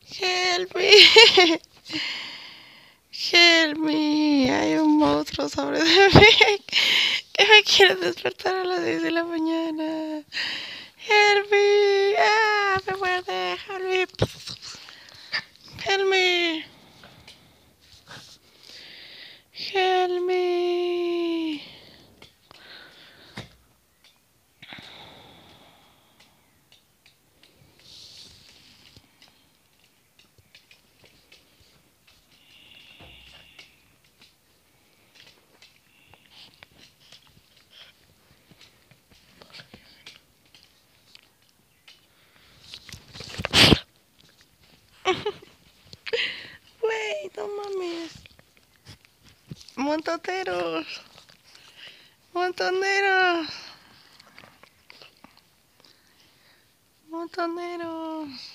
Help me. Help me. Hay un monstruo sobre de mí que me quiere despertar a las 10 de la mañana. Help me. Ah, me muerde. Help me. Help me. Help me. Wait, no mames. Montoneros. Montoneros. Montoneros.